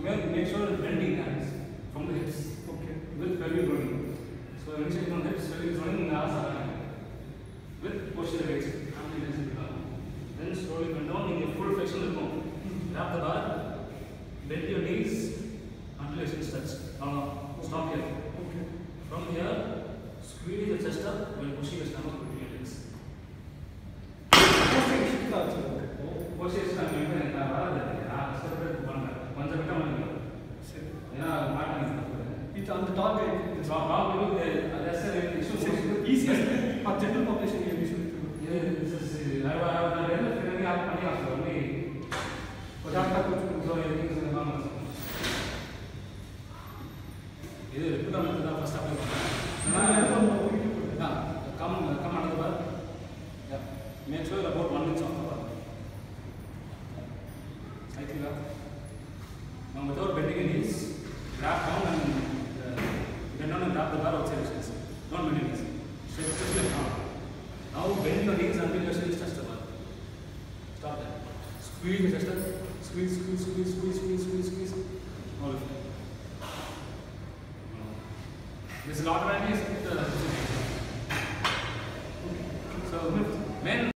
make sure bending hands from the hips. Okay. With pelvic rolling. So when you check on hips, pelvic is rolling, arms are running. With posterior weights, then slowly bend down in a full flexion. Grab the bar, bend your knees until your chin touch. Stop here. Okay. From here, squeeze the chest up while pushing the stomach between your legs. Posterior stomach maintain. Separate one. One second. It's on the top. Easiest. General population here. This is I have done everything. I have only. But I have to do everything in the normal. This is the first step. Come under the bar. Yeah. Make sure about 1 inch off the bar. Slightly up. Now without bending your knees, grab down and bend down and grab the bar outside your chest. Don't bend your knees. Straight like down. Now bend your knees until your shins touch the bar. Stop there. Squeeze the chest up. Squeeze. All of it. This is automatically. So men.